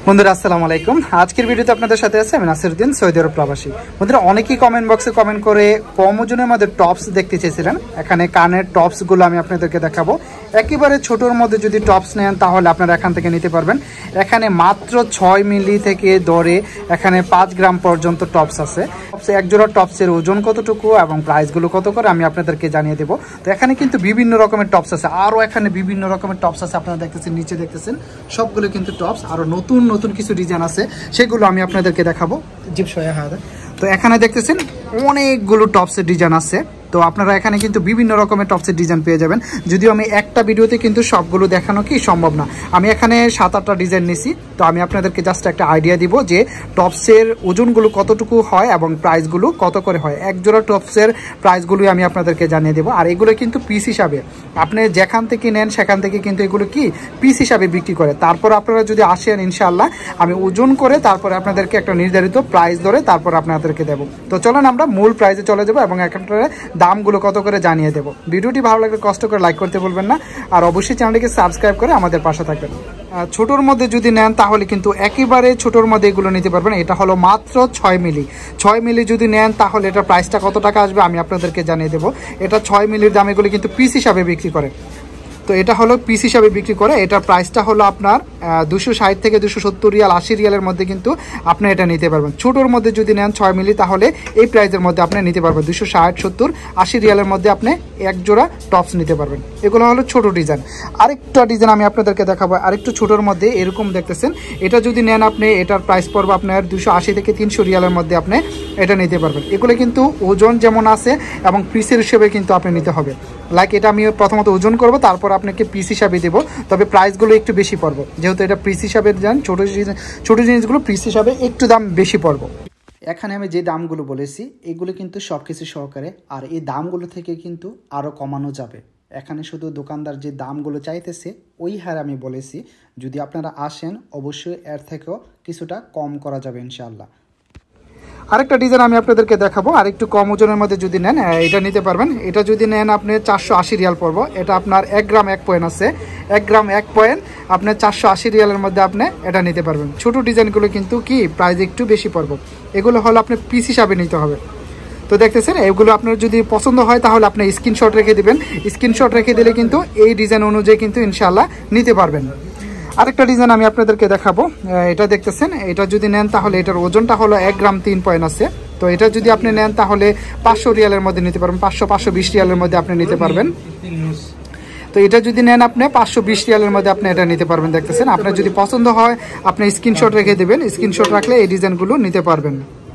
বন্ধুরা আসসালামু আলাইকুম। আজকের ভিডিওতে আপনাদের সাথে আছে আমি নাসিরউদ্দিন, সৌদি আরব প্রবাসী। বন্ধুরা অনেকেই কমেন্ট বক্সে কমেন্ট করে কম ওজনের মধ্যে টপস দেখতে চেয়েছিলেন। এখানে কানের টপসগুলো আমি আপনাদেরকে দেখাবো। একেবারে ছোটোর মধ্যে যদি টপস নেন তাহলে আপনারা এখান থেকে নিতে পারবেন। এখানে মাত্র 6 মিলি থেকে ধরে এখানে 5 গ্রাম পর্যন্ত টপস আছে। এক জোড়া টপসের ওজন কতটুকু এবং প্রাইসগুলো কত করে আমি আপনাদেরকে জানিয়ে দেবো। তো এখানে কিন্তু বিভিন্ন রকমের টপস আছে, আরও এখানে বিভিন্ন রকমের টপস আছে। আপনারা দেখতেছেন, নিচে দেখতেছেন সবগুলো কিন্তু টপস। আরও নতুন নতুন কিছু ডিজাইন আছে, সেগুলো আমি আপনাদেরকে দেখাবো। তো এখানে দেখতেছেন অনেকগুলো টপসের ডিজাইন আছে। তো আপনারা এখানে কিন্তু বিভিন্ন রকমের টপসের ডিজাইন পেয়ে যাবেন। যদিও আমি একটা ভিডিওতে কিন্তু সবগুলো দেখানো কি সম্ভব না, আমি এখানে 7-8টা ডিজাইন নিছি। তো আমি আপনাদেরকে জাস্ট একটা আইডিয়া দিব যে টপসের ওজনগুলো কতটুকু হয় এবং প্রাইসগুলো কত করে হয়। এক জোড়া টপসের প্রাইসগুলোই আমি আপনাদেরকে জানিয়ে দেবো। আর এগুলো কিন্তু পিস হিসাবে, আপনি যেখান থেকে নেন সেখান থেকে কিন্তু এগুলো কি পিস হিসাবে বিক্রি করে। তারপর আপনারা যদি আসেন ইনশাআল্লাহ আমি ওজন করে তারপরে আপনাদেরকে একটা নির্ধারিত প্রাইস ধরে তারপর আপনাদেরকে দেবো। তো চলেন আমরা মূল প্রাইসে চলে যাবো এবং এখানটার দামগুলো কত করে জানিয়ে দেবো। ভিডিওটি ভালো লাগলে কষ্ট করে লাইক করতে বলবেন না, আর অবশ্যই চ্যানেলটিকে সাবস্ক্রাইব করে আমাদের পাশে থাকবেন। ছোটোর মধ্যে যদি নেন তাহলে কিন্তু একেবারে ছোটোর মধ্যে এগুলো নিতে পারবেন। এটা হলো মাত্র 6 মিলি যদি নেন তাহলে এটার প্রাইসটা কত টাকা আসবে আমি আপনাদেরকে জানিয়ে দেবো। এটা 6 মিলির দাম, এগুলো কিন্তু পিস হিসাবে বিক্রি করে। তো এটা হলো পিস হিসাবে বিক্রি করে। এটার প্রাইসটা হলো আপনার 260 থেকে 270 রিয়াল, 80 রিয়ালের মধ্যে কিন্তু আপনি এটা নিতে পারবেন। ছোটোর মধ্যে যদি নেন 6 মিলি তাহলে এই প্রাইসের মধ্যে আপনি নিতে পারবেন 260, 70, 80 রিয়ালের মধ্যে আপনি এক জোড়া টপস নিতে পারবেন। এগুলো হলো ছোটো ডিজাইন। আরেকটা ডিজাইন আমি আপনাদেরকে দেখাবো, আরেকটু ছোটোর মধ্যে এরকম দেখতেছেন। এটা যদি নেন আপনি, এটার প্রাইস পড়বে আপনার 280 থেকে 300 রিয়ালের মধ্যে আপনি এটা নিতে পারবেন। এগুলো কিন্তু ওজন যেমন আছে এবং পিসের হিসেবে কিন্তু আপনি নিতে হবে। লাইক এটা আমি প্রথমত ওজন করব, তারপর আপনাকে পিস হিসাবে দেবো, তবে প্রাইসগুলো একটু বেশি পড়বো। যেহেতু এটা পিস হিসাবে যান, ছোটো জিনিসগুলো পিস হিসাবে একটু দাম বেশি পড়বো। এখানে আমি যে দামগুলো বলেছি এগুলো কিন্তু সব কিছু সহকারে, আর এই দামগুলো থেকে কিন্তু আরও কমানো যাবে। এখানে শুধু দোকানদার যে দামগুলো চাইতেছে ওই হারে আমি বলেছি। যদি আপনারা আসেন অবশ্যই এর থেকেও কিছুটা কম করা যাবে ইনশাআল্লাহ। আরেকটা ডিজাইন আমি আপনাদেরকে দেখাবো, আর একটু কম ওজনের মধ্যে যদি নেন এটা নিতে পারবেন। এটা যদি নেন আপনি 480 রিয়াল পড়বো। এটা আপনার 1 গ্রাম 1 পয়েন্ট আছে, 1 গ্রাম 1 পয়েন্ট আপনার 480 রিয়ালের মধ্যে আপনি এটা নিতে পারবেন। ছোটো ডিজাইনগুলো কিন্তু কি প্রাইস একটু বেশি পড়বো। এগুলো হলো আপনি পিস হিসাবে নিতে হবে। তো দেখতেছেন এগুলো আপনার যদি পছন্দ হয় তাহলে আপনি স্ক্রিনশট রেখে দেবেন। স্ক্রিনশট রেখে দিলে কিন্তু এই ডিজাইন অনুযায়ী কিন্তু ইনশাআল্লাহ নিতে পারবেন। আরেকটা ডিজাইন আমি আপনাদেরকে দেখাবো, এটা দেখতেছেন। এটা যদি নেন তাহলে এটার ওজনটা হলো 1 গ্রাম 3 পয়েন্ট আছে। তো এটা যদি আপনি নেন তাহলে 500 রিয়ালের মধ্যে নিতে পারবেন, 520 রিয়ালের মধ্যে আপনি নিতে পারবেন। তো এটা যদি নেন আপনি 520 রিয়ালের মধ্যে আপনি এটা নিতে পারবেন। দেখতেছেন আপনার যদি পছন্দ হয় আপনি স্ক্রিনশট রেখে দেবেন, স্ক্রিনশট রাখলে এই ডিজাইনগুলো নিতে পারবেন।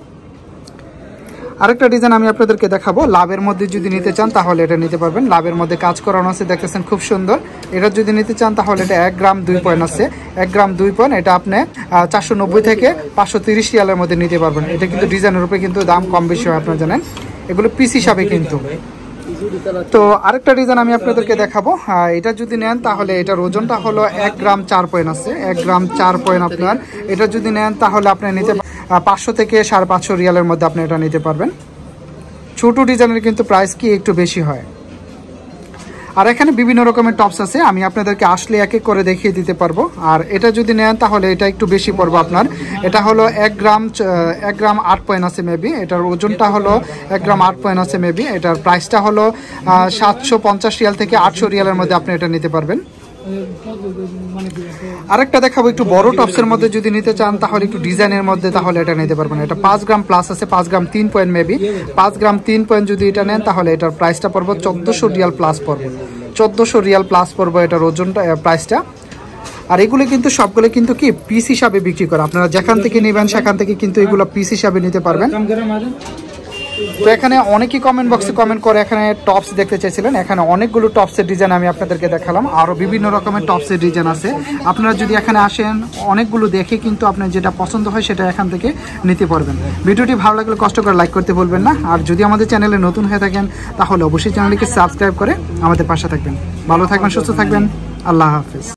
আরেকটা ডিজাইন আমি আপনাদেরকে দেখাবো, লাভের মধ্যে যদি নিতে চান তাহলে এটা নিতে পারবেন। লাভের মধ্যে কাজ করানো আছে, দেখতেছেন খুব সুন্দর। এটা যদি নিতে চান তাহলে এটা 1 গ্রাম 2 পয়েন্ট আছে, 1 গ্রাম 2 পয়েন্ট। এটা আপনি 490 থেকে 530 রিয়ালের মধ্যে নিতে পারবেন। এটা কিন্তু ডিজাইনের উপরে কিন্তু দাম কম বেশি হয়, আপনারা জানেন। এগুলো পিস হিসাবে কিন্তু। তো আরেকটা ডিজাইন আমি আপনাদেরকে দেখাবো, এটা যদি নেন তাহলে এটার ওজনটা হলো 1 গ্রাম 4 পয়েন্ট আছে, 1 গ্রাম 4 পয়েন্ট আপনার। এটা যদি নেন তাহলে আপনি নিতে 500 থেকে 550 রিয়ালের মধ্যে আপনি এটা নিতে পারবেন। ছোটো ডিজাইনের কিন্তু প্রাইস কি একটু বেশি হয়। আর এখানে বিভিন্ন রকমের টপস আছে, আমি আপনাদেরকে আসলে এক এক করে দেখিয়ে দিতে পারবো। আর এটা যদি নেন তাহলে এটা একটু বেশি পড়বো আপনার। এটা হলো 1 গ্রাম 8 পয়েন্ট আছে মেবি। এটার ওজনটা হলো 1 গ্রাম 8 পয়েন্ট আছে মেবি। এটার প্রাইসটা হলো 750 রিয়াল থেকে 800 রিয়ালের মধ্যে আপনি এটা নিতে পারবেন। আরেকটা দেখাবো, একটু বড় টপসের মধ্যে যদি নিতে চান তাহলে একটু ডিজাইনের মধ্যে তাহলে এটা নিতে পারবেন। এটা 5 গ্রাম প্লাস আছে, 5 gram 3 point maybe. 5 gram 3 point যদি এটা নেন তাহলে এটার প্রাইসটা পড়বো 1400 রিয়াল প্লাস পড়বো, 1400 রিয়াল প্লাস পড়বো এটার ওজনটা, প্রাইসটা। আর এগুলো কিন্তু সবগুলো কিন্তু কি পিস হিসাবে বিক্রি করে। আপনারা যেখান থেকে নেবেন সেখান থেকে কিন্তু এগুলো পিস হিসাবে নিতে পারবেন। তো এখানে অনেকেই কমেন্ট বক্সে কমেন্ট করে এখানে টপস দেখতে চাইছিলেন। এখানে অনেকগুলো টপসের ডিজাইন আমি আপনাদেরকে দেখালাম, আরও বিভিন্ন রকমের টপসের ডিজাইন আছে। আপনারা যদি এখানে আসেন অনেকগুলো দেখে কিন্তু আপনার যেটা পছন্দ হয় সেটা এখান থেকে নিতে পারবেন। ভিডিওটি ভালো লাগলে কষ্ট করে লাইক করতে ভুলবেন না। আর যদি আমাদের চ্যানেলে নতুন হয়ে থাকেন তাহলে অবশ্যই চ্যানেলটিকে সাবস্ক্রাইব করে আমাদের পাশে থাকবেন। ভালো থাকবেন, সুস্থ থাকবেন, আল্লাহ হাফেজ।